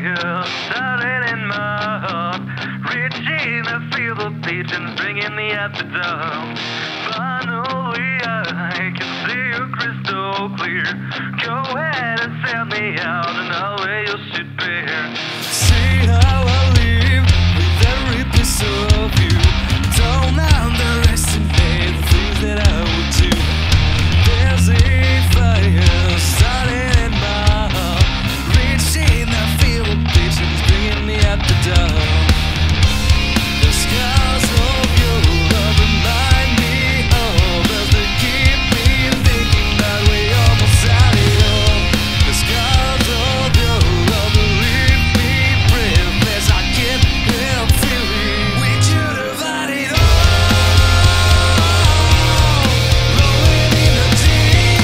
fire starting in my heart, reaching I feel the pigeons bringing me at the dawn. Finally I can see you crystal clear. Go ahead and send me out and I'll lay your shit bare. See how I live with every piece of you. Don't underestimate the things that I would do. There's a fire starting in my heart, reaching I feel the pigeons bringing me at the dawn. The scars of your love remind me of as they keep me thinking that we almost had it all. The scars of your love will leave me breathless. I can't help feeling we could have had it all. Rolling in the deep,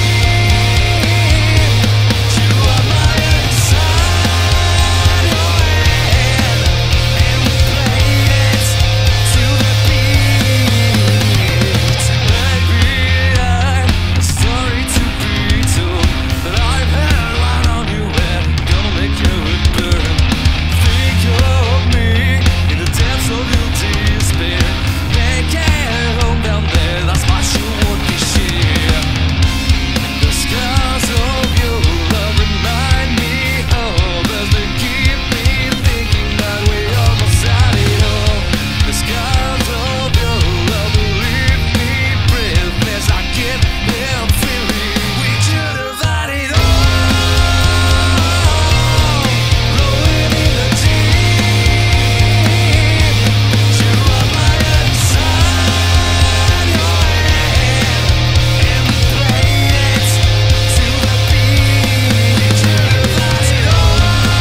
you are my inside your hand, and we played it to the beat. Maybe I'm a story to be told, but I've had a line on you and I'm gonna make you burn. Think of me in the depths of your despair. Make it home down there, that's what you want to share. The scars of your love remind me of as they keep me thinking that we almost had it all. The scars of your love will leave me breathless. I can't help feeling we could have had it all. Rolling in the deep, you are my inside your hand, and we played it to the beat. We could have had it all.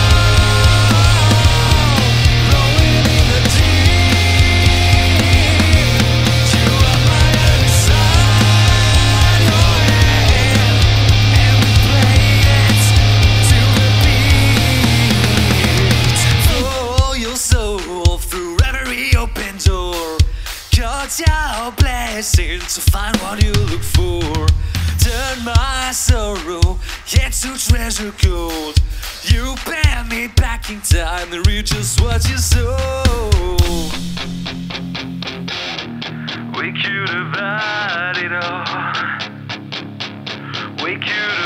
Rolling in the deep, you are my inside your hand, and we played it to the beat. Throw your soul through every open door. Cut your blessing to find what you look for. Turn my sorrow into treasure gold. You bear me back in time and reach just what you sow. We could have had it all. We could